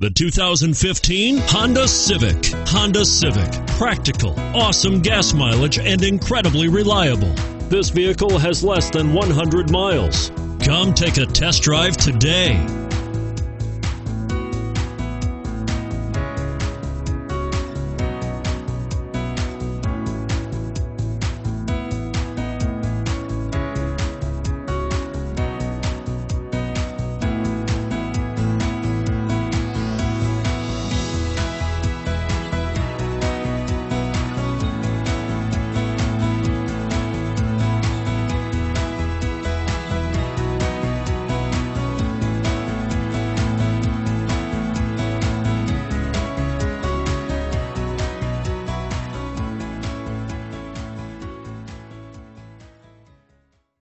The 2015 Honda Civic. Honda Civic. Practical, awesome gas mileage, and incredibly reliable. This vehicle has less than 100 miles. Come take a test drive today.